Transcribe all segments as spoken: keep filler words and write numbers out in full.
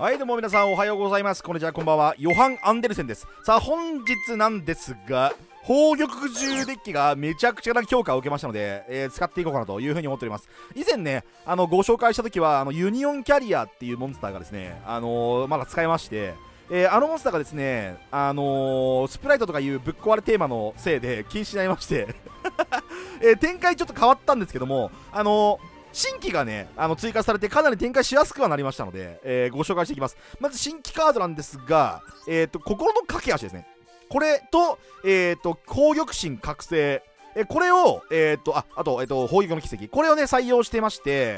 はい、どうも皆さんおはようございます。こんにちは、こんばんは。ヨハン・アンデルセンです。さあ、本日なんですが、宝玉獣デッキがめちゃくちゃな強化を受けましたので、えー、使っていこうかなというふうに思っております。以前ね、あのご紹介した時はあのユニオンキャリアっていうモンスターがですね、あのー、まだ使えまして、えー、あのモンスターがですね、あのー、スプライトとかいうぶっ壊れテーマのせいで禁止になりまして、えー、展開ちょっと変わったんですけども、あのー新規がね、あの追加されてかなり展開しやすくはなりましたので、えー、ご紹介していきます。まず新規カードなんですが、えーと、心の架け橋ですね。これと、えーと、紅玉心覚醒。えー、これを、えーと、あ、あと、えーと、宝玉の奇跡。これをね、採用してまして、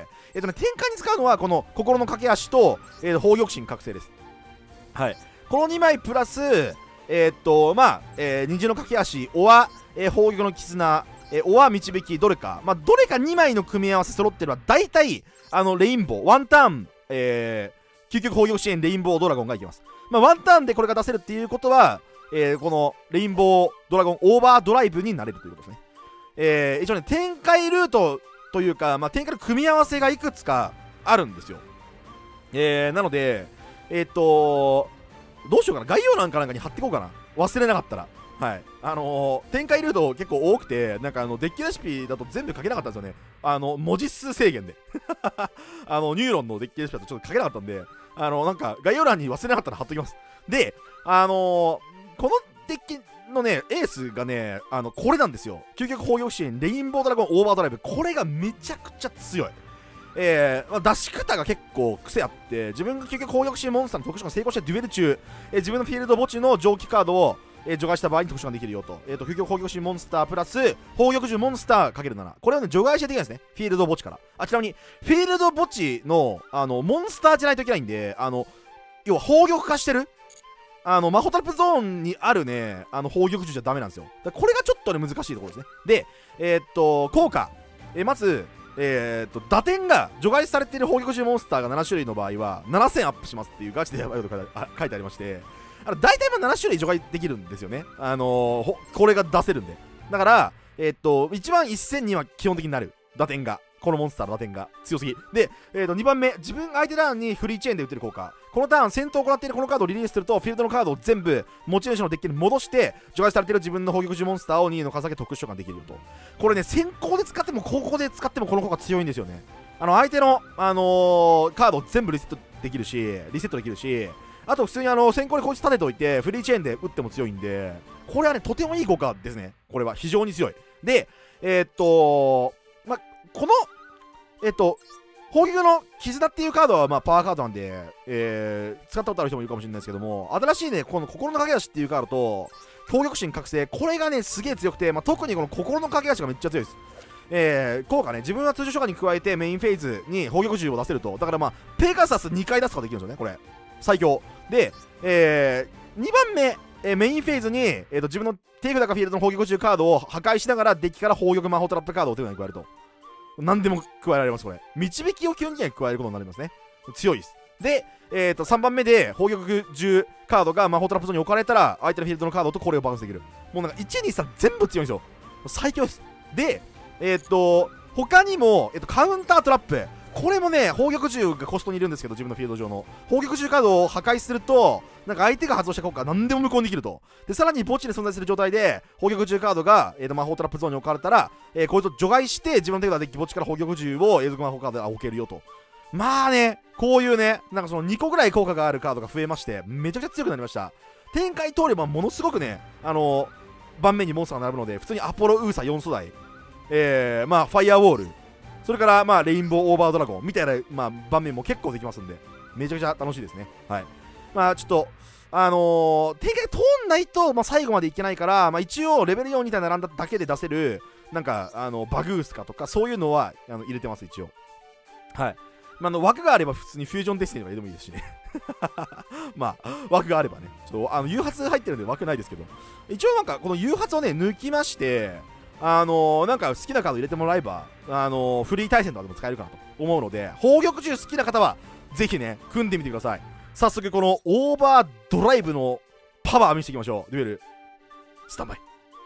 えーとね、展開に使うのは、この心の架け橋と、えー、宝玉心覚醒です。はい。このにまいプラス、えーと、まあ、えー、虹の架け橋、おわ、えー、宝玉の絆、えー、おは導きどれか、まあ、どれかにまいの組み合わせ揃ってるのは大体あのレインボーワンターン、えー、究極宝玉支援レインボードラゴンがいきます。まあ、ワンターンでこれが出せるっていうことは、えー、このレインボードラゴンオーバードライブになれるということですね。えー、一応ね展開ルートというか、まあ、展開の組み合わせがいくつかあるんですよ。えー、なのでえっ、ー、とどうしようかな、概要欄かなんかに貼っていこうかな、忘れなかったら。はい、あのー、展開ルート結構多くて、なんかあのデッキレシピだと全部書けなかったんですよね。あの文字数制限であのニューロンのデッキレシピだとちょっと書けなかったんで、あのなんか概要欄に忘れなかったら貼っときます。で、あのー、このデッキのねエースがね、あのこれなんですよ。究極宝玉支援レインボードラゴンオーバードライブ、これがめちゃくちゃ強い。えーまあ、出し方が結構癖あって、自分が究極宝玉支援モンスターの特殊が成功してデュエル中、えー、自分のフィールド墓地の蒸気カードをえー、除外した場合に特殊ができるよと。えっ、ー、と、究極宝玉心モンスタープラス、宝玉獣モンスター ×なな。これをね、除外してできないですね。フィールド墓地から。あ、ちなみに、フィールド墓地の、あの、モンスターじゃないといけないんで、あの、要は宝玉化してるあの、魔法トラップゾーンにあるね、あの、宝玉獣じゃダメなんですよ。だこれがちょっとね、難しいところですね。で、えっ、ー、と、効果。えー、まず、えっ、ー、と、打点が除外されている宝玉獣モンスターがなな種類の場合は、ななせんアップしますっていうガチでやばいこと書いてありまして、あの大体まあなな種類除外できるんですよね。あのー、これが出せるんで。だから、えー、っと、いちばんせんには基本的になる。打点が。このモンスターの打点が強すぎ。で、えー、っと、にばんめ、自分相手ターンにフリーチェーンで打てる効果。このターン、戦闘を行っているこのカードをリリースすると、フィールドのカードを全部持ち主のデッキに戻して、除外されている自分の宝玉獣モンスターをにいの数だけ特殊召喚できるよと。これね、先行で使っても後攻で使ってもこの効果強いんですよね。あの、相手の、あのー、カードを全部リセットできるし、リセットできるし、あと普通にあの先行でこいつ立てておいてフリーチェーンで打っても強いんで、これはねとてもいい効果ですね。これは非常に強い。で、えー、っとまこのえー、っと宝玉の絆っていうカードはまあパワーカードなんで、えー、使ったことある人もいるかもしれないですけども、新しいねこの心の架け橋っていうカードと宝玉心覚醒、これがねすげえ強くて、まあ、特にこの心の架け橋がめっちゃ強いです。えー、効果ね、自分は通常召喚に加えてメインフェーズに宝玉獣を出せると。だからまあペガサスにかい出すことができるんですよね、これ最強で、えー、にばんめ、えー、メインフェーズに、えー、と自分の手札かフィールドの宝玉獣カードを破壊しながらデッキから宝玉魔法トラップカードを手札に加えると。何でも加えられます、これ。導きを基本的には加えることになりますね。強いです。で、えー、とさんばんめで宝玉獣カードが魔法トラップゾーンに置かれたら、相手のフィールドのカードとこれをバランスできる。もうなんかいち、に、さん全部強いんですよ。最強です。で、えっ、ー、と、他にも、えー、とカウンタートラップ。これもね、宝玉獣がコストにいるんですけど、自分のフィールド上の宝玉獣カードを破壊すると、なんか相手が発動した効果が何でも無効にできると。で、さらに墓地で存在する状態で、宝玉獣カードが、えー、と魔法トラップゾーンに置かれたら、えー、こいつを除外して、自分の手札デッキ墓地から宝玉獣を永続魔法カードで置けるよと。まあね、こういうね、なんかそのにこぐらい効果があるカードが増えまして、めちゃくちゃ強くなりました。展開通ればものすごくね、あのー、盤面にモンスターが並ぶので、普通にアポロウーサよん素材、えー、まあ、ファイアウォール、それから、まあ、レインボーオーバードラゴンみたいな、まあ、盤面も結構できますんで、めちゃくちゃ楽しいですね。はい。まあ、ちょっと、あのー、展開通んないと、まあ、最後までいけないから、まあ、一応、レベルよんみたいな並んだだけで出せる、なんか、あの、バグースかとか、そういうのはあの入れてます、一応。はい。まあ、あの枠があれば、普通にフュージョンデスティニーとか入れてもいいですしね。まあ、枠があればね。ちょっと、あの、誘発入ってるんで枠ないですけど、一応、なんか、この誘発をね、抜きまして、あのー、なんか好きなカード入れてもらえば、あのー、フリー対戦とかでも使えるかなと思うので、宝玉獣好きな方はぜひね組んでみてください。早速このオーバードライブのパワー見せていきましょう。デュエルスタンバイ。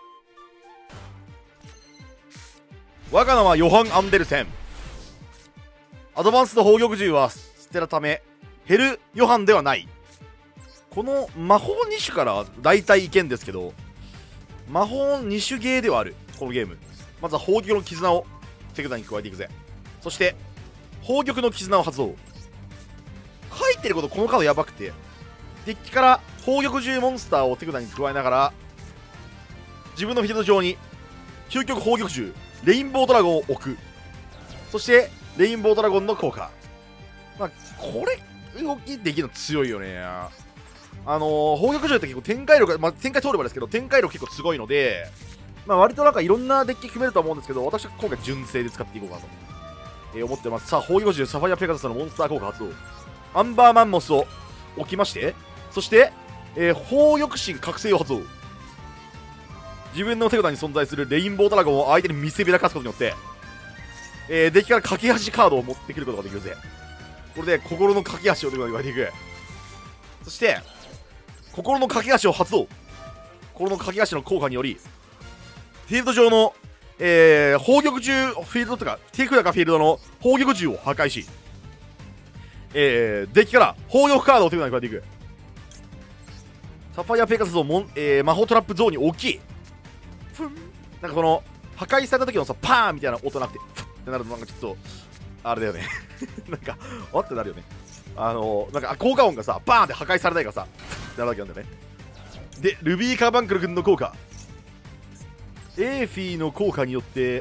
我が名はヨハン・アンデルセン。アドバンスド宝玉獣は捨てるためヘル・ヨハンではない。この魔法に種から大体いけんですけど、魔法に種ゲーではあるこのゲーム。まずは宝玉の絆を手札に加えていくぜ。そして宝玉の絆を発動。書いてることこのカードやばくて、デッキから宝玉獣モンスターを手札に加えながら自分のフィールド上に究極宝玉獣レインボードラゴンを置く。そしてレインボードラゴンの効果。まあこれ動きできるの強いよね。あのー、宝玉獣って結構展開力が、まあ、展開通ればですけど展開力結構すごいので、まあ割となんかいろんなデッキ組めると思うんですけど、私は今回純正で使っていこうかなと、えー、思ってます。さあ宝玉獣サファイアペガサスのモンスター効果発動。アンバーマンモスを置きまして、そして、えー、宝玉神覚醒を発動。自分の手札に存在するレインボードラゴンを相手に見せびらかすことによって、えー、デッキから架け橋カードを持ってくることができるぜ。これで心の架け橋を手札に加えていく。そして心の架け橋を発動。心の架け橋の効果によりフィールド上の、えー、宝玉獣フィールドとか手札かフィールドの宝玉獣を破壊し、えー、デッキから宝玉カードを手札に加えていく。サファイアペガサスをもん、えー、魔法トラップゾーンに置き、ふんなんかこの破壊された時のさパーンみたいな音なくてふんってなるとなんかちょっとあれだよねなんかあってなるよね。あのー、なんか効果音がさバーンって破壊されないからさってなるわけなんだよね。でルビーカーバンクル君の効果、エーフィーの効果によって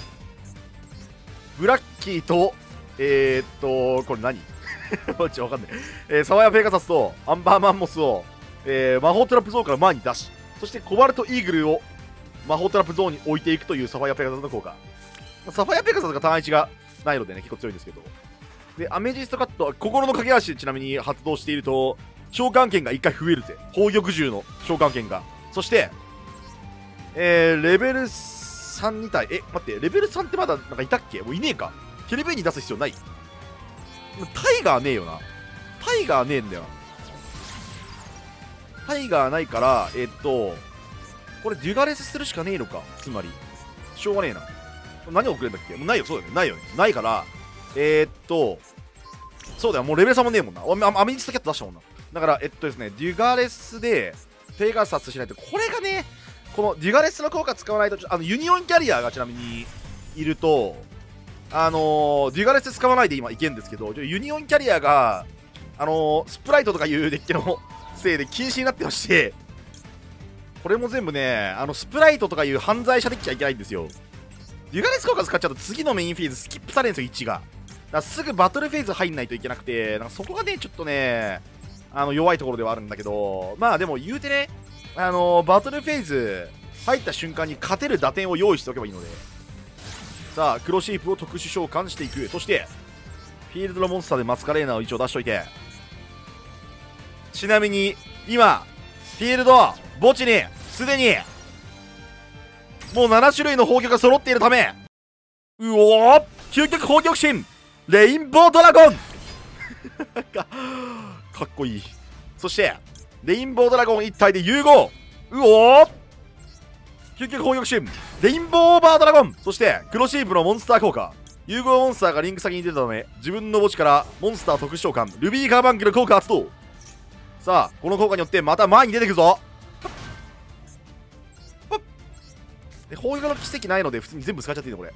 ブラッキーとえー、っとこれ何マジわかんない、えー、サワイアペガサスとアンバーマンモスを、えー、魔法トラップゾーンから前に出し、そしてコバルトイーグルを魔法トラップゾーンに置いていくというサファイアペガサスの効果。サファイアペガサスが単一がないのでね結構強いんですけど、でアメジストカット心の架け橋ちなみに発動していると召喚権がいっかい増えるぜ。宝玉獣の召喚権が。そしてえー、レベルさんに体、え待ってレベルさんってまだなんかいたっけ？もういねえか。テレビに出す必要ない。タイガーねえよな。タイガーねえんだよ。タイガーないからえっとこれデュガレスするしかねえのか。つまりしょうがねえな。何送れんだっけ？もうないよ。そうだよね。ないよね。ないからえー、っとそうだよ。もうレベルさんもねえもんな。アメニストキャット出したもんな。だからえっとですねデュガレスでペガサスしないと、これがねこのデュガレスの効果使わないと、あのユニオンキャリアがちなみにいるとあのー、デュガレス使わないで今いけるんですけど、ユニオンキャリアがあのー、スプライトとかいうデッキのせいで禁止になってまして、これも全部ねあのスプライトとかいう犯罪者デッキはいけないんですよ。デュガレス効果使っちゃうと次のメインフェーズスキップされるんですよ。いちがだからすぐバトルフェーズ入んないといけなくて、なんかそこがねちょっとねあの弱いところではあるんだけど、まあでも言うてねあのー、バトルフェーズ入った瞬間に勝てる打点を用意しておけばいいので、さあ黒シープを特殊召喚していく。そしてフィールドのモンスターでマスカレーナを一応出しといて、ちなみに今フィールド墓地にすでにもうなな種類の宝玉が揃っているため、うおー究極宝玉神レインボードラゴンか, かっこいい。そしてレインボードラゴン一体で融合、うおー究極宝玉神レインボーオーバードラゴン。そして黒シープのモンスター効果、融合モンスターがリンク先に出たため自分の墓地からモンスター特殊召喚ルビーカーバンクル効果発動。さあこの効果によってまた前に出てくるぞ。で宝玉の奇跡ないので普通に全部使っちゃっていいのこれ。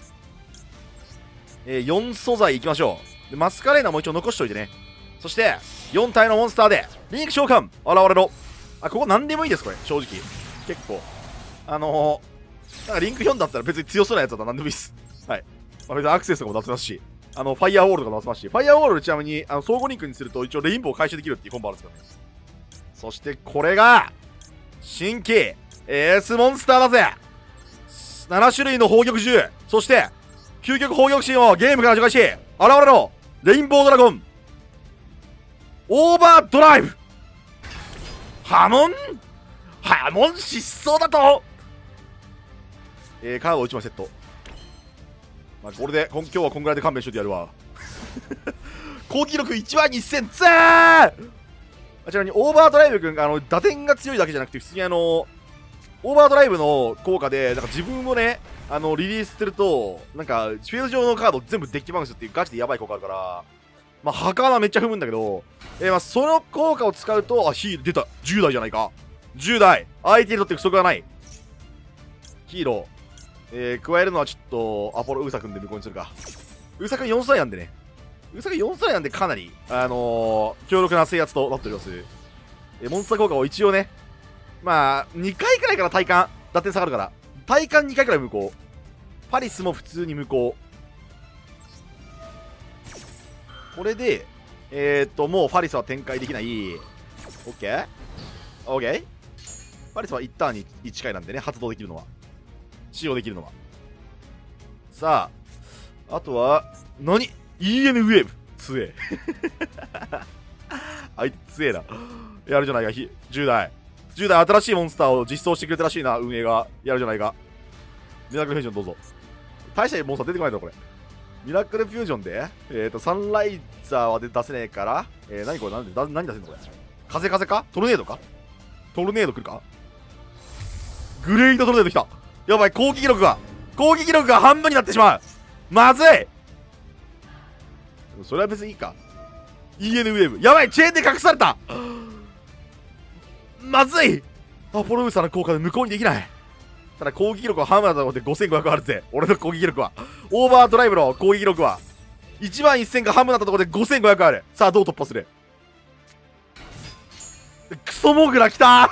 えー、よん素材いきましょう。でマスカレーナも一応残しておいてね。そしてよん体のモンスターでリンク召喚現れろ。あここ何でもいいですこれ正直。結構あのー、なんかリンクよんだったら別に強そうなやつだったら何でもいいっす。はい、まあ、別にアクセスとかも出せますし、あのファイヤーウォールとかも出せますし、ファイヤーウォールちなみにあの相互リンクにすると一応レインボーを回収できるっていうコンボあるんですからね。そしてこれが新規エースモンスターだぜ。なな種類の宝玉獣、そして究極宝玉神をゲームから除外し現れろレインボードラゴンオーバードライブ。ハモンハモン失踪だと、えー、カードいちまいセット。まあ、これで今今日はこんぐらいで勘弁しといてやるわ高記録いちまんにせんザー。ちなみにオーバードライブ君があの打点が強いだけじゃなくて普通にあのオーバードライブの効果でなんか自分をねあのリリースするとなんかフィールド上のカード全部デッキバウンスっていうガチでやばい効果あるから、 まあ儚めっちゃ踏むんだけど、えー、まあその効果を使うと、あ、ヒール出た。じゅうだいじゃないか。じゅうだい。相手にとって不足がない。ヒーロー。えー、加えるのはちょっと、アポロウーサ君で無効にするか。ウーサ君よんさいなんでね。ウーサ君よんさいなんでかなり、あのー、強力な制圧となっております。えー、モンスター効果を一応ね、まあ、にかいくらいから体感、打点下がるから。体感にかいくらい無効。パリスも普通に無効。これで、えー、っと、もうファリスは展開できない。オッケーオッケーファリスは一ターンにいちかいなんでね、発動できるのは。使用できるのは。さあ、あとは、何 ?イーエヌ ウェーブ強え。あいつ強えな。やるじゃないか、じゅうだい。じゅうだい新しいモンスターを実装してくれたらしいな、運営が。やるじゃないか。ミラクルフュージョンどうぞ。大したモンスター出てこないだろ、これ。ミラクルフュージョンで、えっ、ー、と、サンライザーは出せねえから、えー、何これ、何で、何出せんのこれ。風風かトルネードかトルネード来るかグレイトトルネード来た。やばい、攻撃力が、攻撃力が半分になってしまう。まずい。それは別にいいか。イーエヌ ウェーブ。やばい、チェーンで隠された。まずい。アポロウーサの効果で無効にできない。ただ攻撃力は半分だと思ってごせんごひゃくあるぜ。俺の攻撃力は。オーバードライブの攻撃力は。いちまんせんが半分だったところでごせんごひゃくある。さあ、どう突破する？クソモグラ来た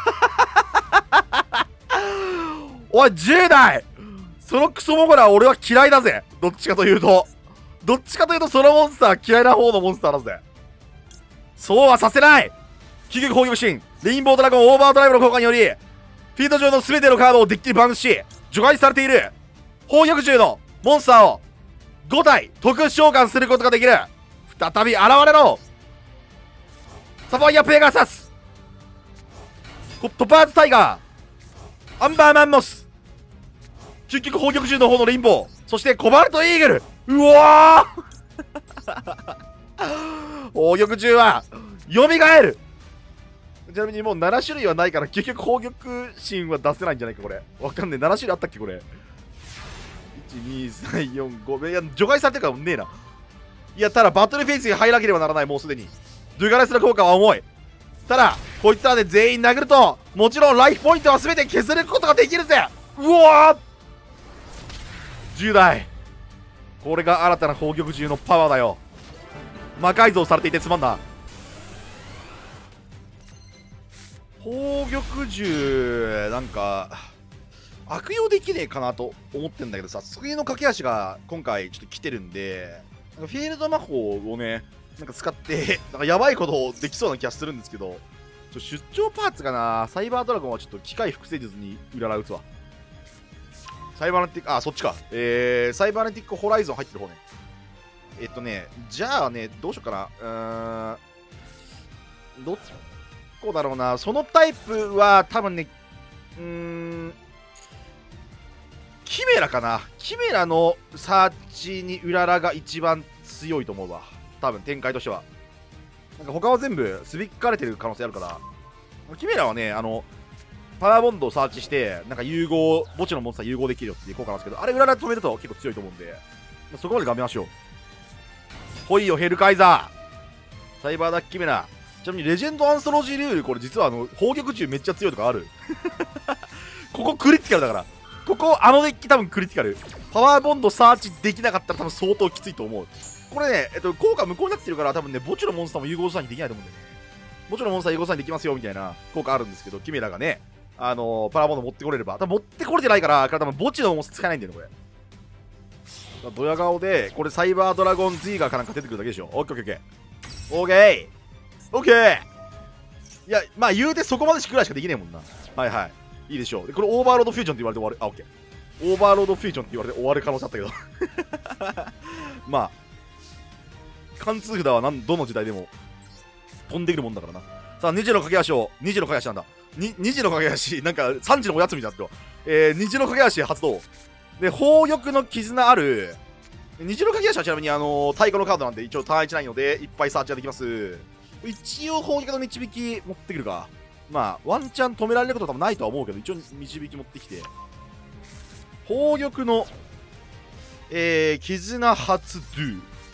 おい、じゅうだいそのクソモグラは俺は嫌いだぜ。どっちかというと。どっちかというとそのモンスター嫌いな方のモンスターだぜ。そうはさせない。究極攻撃シーン。レインボードラゴンオーバードライブの効果により、フィールド上の全てのカードをデッキにバウンスし、除外されている砲玉銃のモンスターをごたい特殊召喚することができる。再び現れろサファイア・ペガサス、トパーズ・タイガー、アンバーマンモス、究極砲玉銃の方のレインボー、そしてコバルト・イーグル。うわー砲玉銃は蘇る。ちなみにもうななしゅるいはないから究極砲玉神は出せないんじゃないかこれ。わかんねえ。ななしゅるいあったっけこれ。いち、に、さん、よん、ご。いや、除外されてるからねえな。いや、ただバトルフェイスに入らなければならない。もうすでにドゥガレスの効果は重い。ただこいつらで全員殴ると、もちろんライフポイントは全て削ることができるぜ。うわーじゅうだい。これが新たな砲玉銃のパワーだよ。魔改造されていてつまんな。砲玉銃なんか悪用できねえかなと思ってんだけどさ、次の駆け足が今回ちょっと来てるんで、なんかフィールド魔法をねなんか使ってなんかやばいことできそうな気がするんですけど、ちょ出張パーツかな。サイバードラゴンはちょっと機械複製術に占う打つわ。サイバーネティック、あ、そっちか。えー、サイバーネティックホライゾン入ってる方ね。えっとね、じゃあね、どうしようかな。うーん、どっこうだろうな。そのタイプは多分ね、うーん、キメラかな。キメラのサーチにウララが一番強いと思うわ。多分展開としては。なんか他は全部すびかれてる可能性あるから。キメラはね、あの、パワーボンドをサーチして、なんか融合、墓地のモンスター融合できるよっていう効果なんですけど、あれウララ止めると結構強いと思うんで、そこまで頑張りましょう。ほいよ、ヘルカイザー。サイバーダッキメラ。ちなみにレジェンドアンソロジールール、これ実はあの砲玉銃めっちゃ強いとかあるここクリティカルだから、ここあのデッキ多分クリティカル。パワーボンドサーチできなかったら多分相当きついと思う。これね、えっと、効果無効になってるから多分ね、墓地のモンスターも融合サインできないと思うんだよね。墓地のモンスター融合サインできますよみたいな効果あるんですけど、キメラがね、あのー、パワーボンド持ってこれれば、多分持ってこれてないから、から多分墓地のモンスター使えないんだよね、これ。ドヤ顔で、これサイバードラゴン Z がかなんか出てくるだけでしょ。オッケーオッケーオッケーオッケー。いや、まあ言うてそこまでしくらいしかできねえもんな。はいはい。いいでしょう。で、これオーバーロードフュージョンって言われて終わる。あ、オッケー。オーバーロードフュージョンって言われて終わる可能性あったけど。まあ、貫通札はなんどの時代でも飛んでくるもんだからな。さあ、にじの駆け足を、にじの駆け足なんだ。ににじの駆け足、なんかさんじのおやつみたいになってるわ。えー、にじの駆け足発動。で、砲玉の絆ある。にじの駆け足はちなみにあのー、太鼓のカードなんで一応ターンいちないので、いっぱいサーチができます。一応砲玉の導き持ってくるか。まあ、ワンチャン止められることは多分ないとは思うけど、一応導き持ってきて。砲玉の、えー、絆発ドゥ。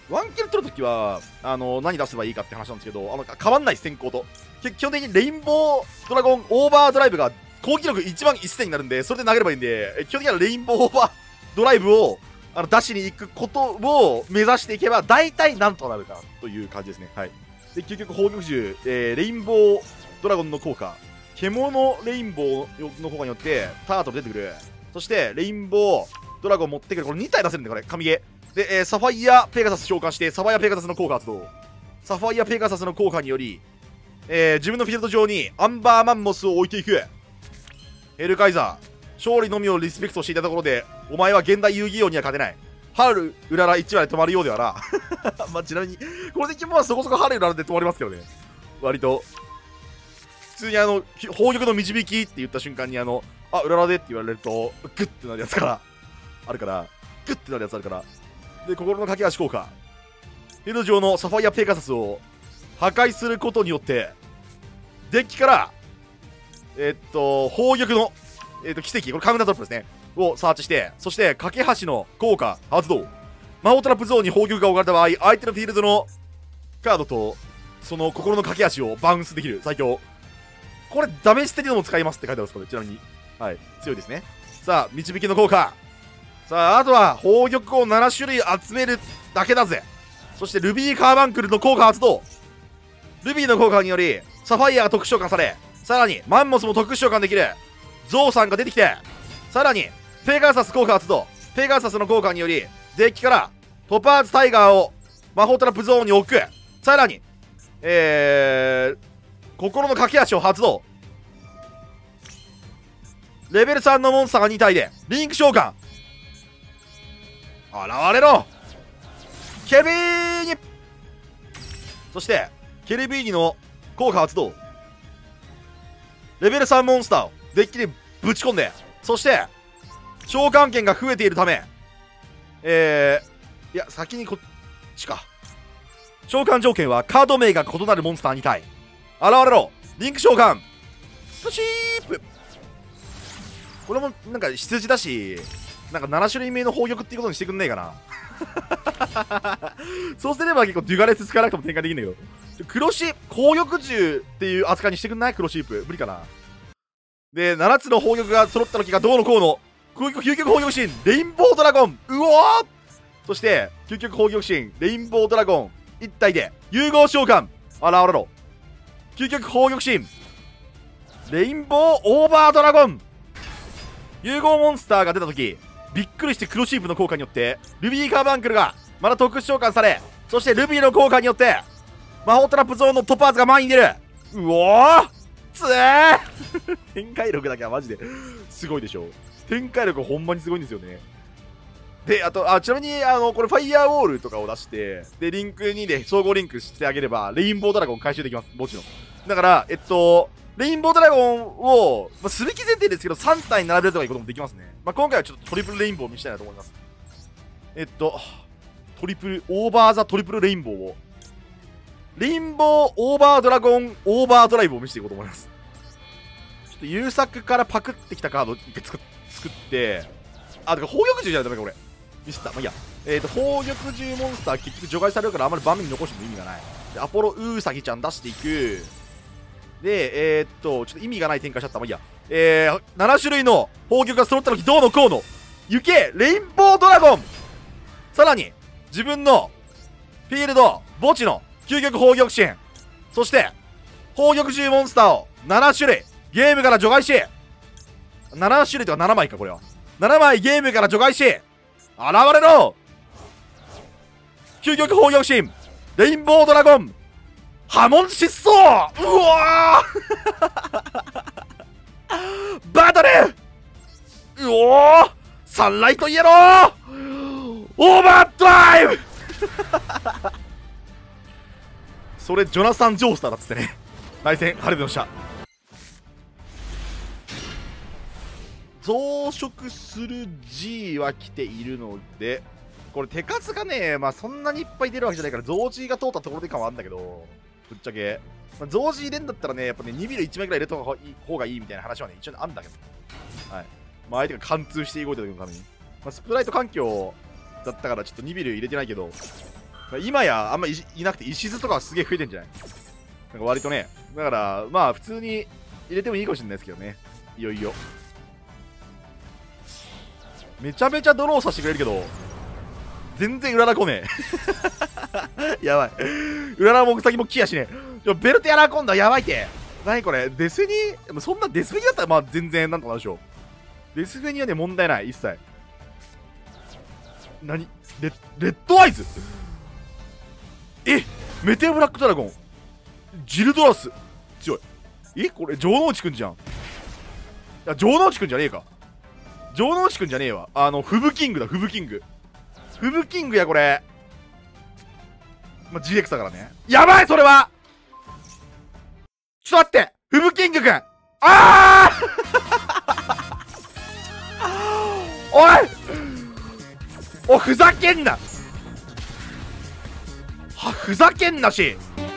ワンキル取るときはあの何出せばいいかって話なんですけど、あの変わんない先行と基本的にレインボードラゴンオーバードライブが攻撃力いちまんせんになるんで、それで投げればいいんで、基本的にはレインボーオーバードライブをあの出しに行くことを目指していけば大体なんとかなるかなという感じですね。はい。で究極砲撃銃、えー、レインボードラゴンの効果、獣レインボーの効果によってタートル出てくる。そしてレインボードラゴン持ってくる。これに体出せるんで、これ神ゲーで、えー、サファイアペガサス召喚してサファイアペガサスの効果発動。サファイアペガサスの効果により、えー、自分のフィールド上にアンバーマンモスを置いていく。ヘルカイザー勝利のみをリスペクトしていたところで、お前は現代遊戯王には勝てない。春うららいちわで止まるようではな。まあちなみにこれで基本はそこそこ春うららで止まりますけどね、割と普通にあの砲撃の導きって言った瞬間にあのあうららでって言われるとグッてなるやつからあるからグッてなるやつあるから。で心の架け橋効果、フィールド上のサファイアペガサスを破壊することによってデッキからえっと砲撃のえっと奇跡、これカウンタートラップですねをサーチして、そして架け橋の効果発動。魔法トラップゾーンに砲撃が置かれた場合、相手のフィールドのカードとその心の架け橋をバウンスできる。最強。これダメージ的にも使いますって書いてあります。これちなみにはい強いですね。さあ導きの効果、さああとは砲撃をなな種類集めるだけだぜ。そしてルビーカーバンクルの効果発動。ルビーの効果によりサファイアが特殊召喚され、さらにマンモスも特殊召喚できる。ゾウさんが出てきて、さらにペガサス効果発動。ペガサスの効果によりデッキからトパーズタイガーを魔法トラップゾーンに置く。さらにえー、心の架け橋を発動。レベルさんのモンスターがに体でリンク召喚。現れろケルビーニ。そしてケルビーニの効果発動。レベルさんモンスターをデッキにぶち込んで、そして召喚権が増えているため、えー、いや先にこっちか。召喚条件はカード名が異なるモンスターに体。現れろリンク召喚プシープ。これもなんか羊だし、なんかなな種類目の砲撃っていうことにしてくんねえかな。そうすれば結構デュガレス使わなくても展開できんねえけど、黒シープ砲撃銃っていう扱いにしてくんない？黒シープ無理かな。でななつの砲撃が揃った時がどうのこうの。究極砲撃シーンレインボードラゴン、うおー。そして究極砲撃シーンレインボードラゴン一体で融合召喚。あらあらろ究極砲撃シーンレインボーオーバードラゴン。融合モンスターが出た時びっくりして黒シープの効果によってルビーカーバンクルがまた特殊召喚され、そしてルビーの効果によって魔法トラップゾーンのトパーズが前に出る。うおーつえー展開力だけはマジですごいでしょ。展開力ほんまにすごいんですよね。であとあちなみにあのこれファイヤーウォールとかを出してでリンクにで総合リンクしてあげればレインボードラゴン回収できます。もちろんだからえっとレインボードラゴンを、まあ、すべき前提ですけどさん体並べるとかいうこともできますね。まあ、今回はちょっとトリプルレインボーを見せたいなと思います。えっとトリプルオーバーザトリプルレインボーをレインボーオーバードラゴンオーバードライブを見せていこうと思います。ちょっと優作からパクってきたカード一回作作ってあだから砲撃銃じゃないとダメかこれミスった。まあいいや。えっと砲撃銃モンスター結局除外されるからあんまり盤面に残しても意味がない。でアポロウーサギちゃん出していく。でえー、っとちょっと意味がない展開しちゃった。まあいいや。えー、なな種類の砲撃が揃った時どうのこうの行けレインボードラゴン。さらに自分のフィールド墓地の究極砲撃支援、そして砲撃銃モンスターをなな種類ゲームから除外し、なな種類とかななまいかこれはななまいゲームから除外し現れろ究極砲撃シーンレインボードラゴン波紋疾走。うわーバトルうおーサンライトイエローオーバードライブそれジョナサン・ジョースターだっつってね。対戦晴れてました。増殖する G は来ているのでこれ手数がねまあそんなにいっぱい出るわけじゃないから増 G が通ったところで感はあるんだけど、ぶっちゃけ、まあ、増 G 入れんだったらねやっぱねにビルいちまいぐらい入れた方がいいみたいな話はね一応あるんだけど、はい、まあ相手が貫通して動いた時のために、まあ、スプライト環境だったからちょっとにビル入れてないけどまあ今やあんまいいなくて石図とかはすげえ増えてんじゃない？なんか割とね、だからまあ普通に入れてもいいかもしれないですけどね。いよいよめちゃめちゃドローさせてくれるけど全然裏ラ来ねえやばい、裏ラも先も来やしねえ。ちょベルトやら今度はやばいって。何これ、デスフェニ、そんなデスフェニだったらまあ全然なんとかなるでしょ。デスフェニはね問題ない一切。何レレッドアイズ、えメテオブラックドラゴン、ジルドラス強い。えこれ城之内くんじゃん。いや城之内くんじゃねえか、城之内くんじゃねえわ。あのフブキングだ、フブキング、フブキングやこれ。まあ、ジーエックス だからね。やばいそれはちょっと待って、フブキングくん、ああおいおふざけんなはふざけんなし